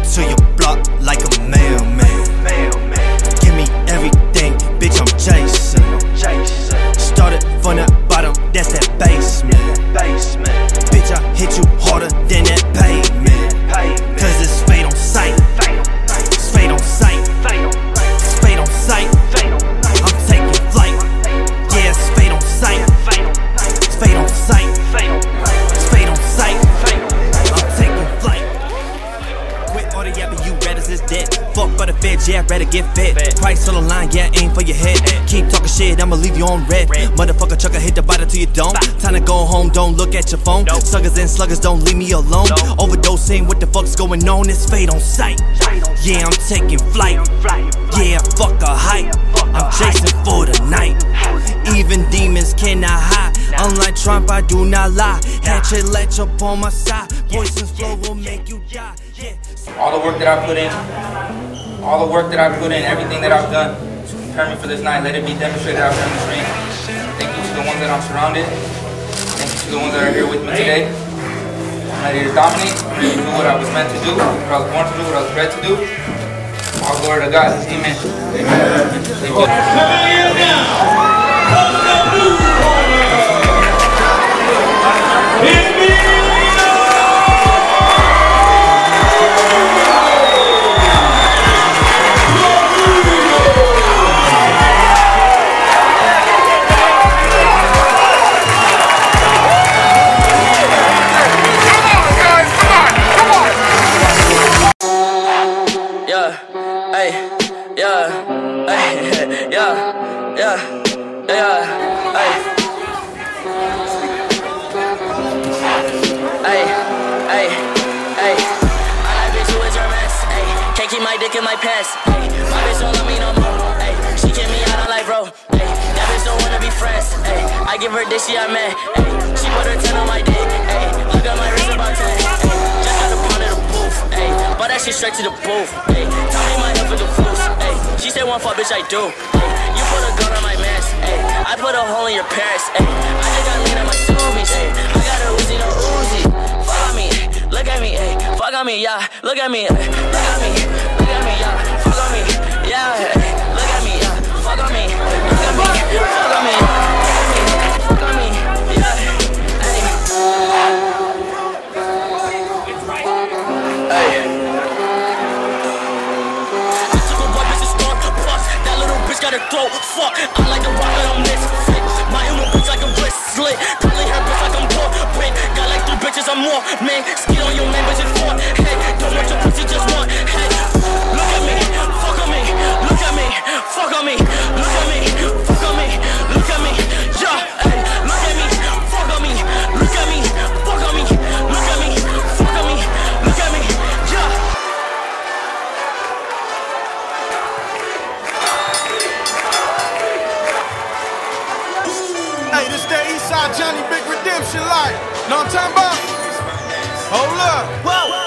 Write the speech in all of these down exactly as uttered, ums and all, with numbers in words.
to your block like a mailman. Give me everything, bitch, I'm chasing. Started from the bottom, that's that basement. Bitch, I hit you harder than that pavement. Cause it's fate on sight. It's fate on sight. It's fate on sight. I'm taking flight. Yeah, it's fate on sight. It's fate on sight. It's fate on sight. I'm taking flight. Quit all the yapping, you rather is dead. Fuck by the feds, yeah, I'd rather get fed. Price on the line, yeah, aim for your head. Keep talking shit, I'ma leave you on red. Motherfucker trucker, hit the bottom till you don't. Time to go home, don't look at your phone. Suckers and sluggers, don't leave me alone. Overdosing, what the fuck's going on? It's fate on sight. Yeah, I'm taking flight. Yeah, fuck a hype. I'm chasing for the night. Even demons cannot hide. Unlike Trump, I do not lie. Hatchet latch up on my side. Poison's flow will make you die. All the work that I put in, all the work that I put in, everything that I've done to prepare me for this night, let it be demonstrated out there in this ring. Thank you to the ones that I'm surrounded. Thank you to the ones that are here with me today. I'm ready to dominate. I'm ready to do what I was meant to do, what I was born to do, what I was bred to do. All glory to God. Amen. In my past, ay, my bitch don't love me no more, ay, she kick me out on life, bro, ay, that bitch don't wanna be friends, ay, I give her dick, she I mad, ay, she put her ten on my dick, ay, look at my wrist about ten, ay, just got a pound of the booth, ay, but that shit straight to the booth, ay, tell me my head for the fools, ay, she said one fuck, bitch, I do, ay, you put a gun on my mask, ay, I put a hole in your parents, ay, I just got lean on my zoomies, ay, I got a Uzi, no Uzi, fuck on me, look at me, ay, fuck on me, yeah, look at me, ay, look at me, look at me, yeah, fuck on me, yeah, ay, look at me, yeah, fuck on me, look at me, fuck on me, fuck on me, yeah, ay, ay. I took a white bitch to start a bus, that little bitch got a throat, fuck, I'm like the rock that I'm misfit, my own bitch like a wristlet, curly hair bitch like I'm poor, bitch, got like three bitches, I'm more, man, skid on your man, bitch, it's four, hey, don't want your pussy, just one, hey, look at me, fuck on me, look at me, fuck on me, look at me, fuck on me, look at me, yeah, hey, look at me, fuck on me, look at me, fuck on me, look at me, fuck on me, look at me, yeah. Hey, this that Eastside Johnny Big Redemption life. Know what I'm talking about? Hold up. Whoa.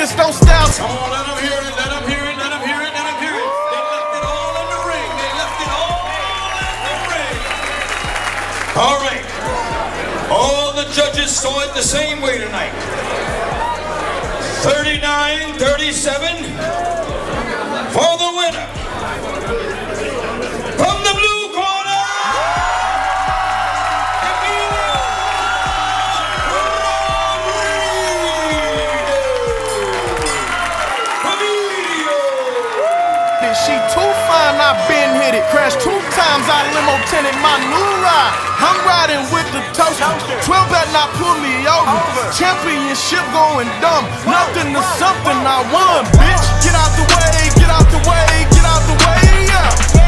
niggas don't style. Come on, let them hear it, let them hear it, let them hear it, let them hear it. They left it all in the ring. They left it all in the ring. All right. All the judges saw it the same way tonight. thirty-nine thirty-seven for the winner. From the blue corner, Emilio Emilio. She too fine, I been hit it. Crashed two times, I limo tinted my new ride. I'm riding with the toaster. twelve better not pull me over. Championship going dumb. Nothing to something, I won, bitch. Get out the way, get out the way, get out the way, yeah.